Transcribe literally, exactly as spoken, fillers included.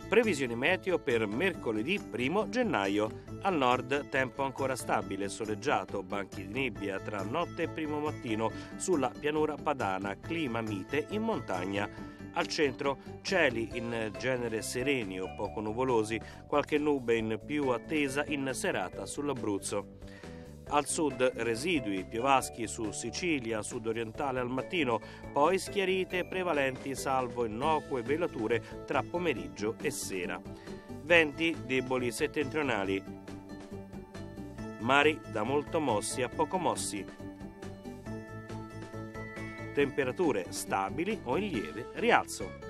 Previsioni meteo per mercoledì primo gennaio. Al nord tempo ancora stabile, soleggiato, banchi di nebbia tra notte e primo mattino sulla pianura padana, clima mite in montagna. Al centro cieli in genere sereni o poco nuvolosi, qualche nube in più attesa in serata sull'Abruzzo. Al sud residui piovaschi su Sicilia, sud-orientale al mattino, poi schiarite prevalenti salvo innocue velature tra pomeriggio e sera. Venti deboli settentrionali. Mari da molto mossi a poco mossi. Temperature stabili o in lieve rialzo.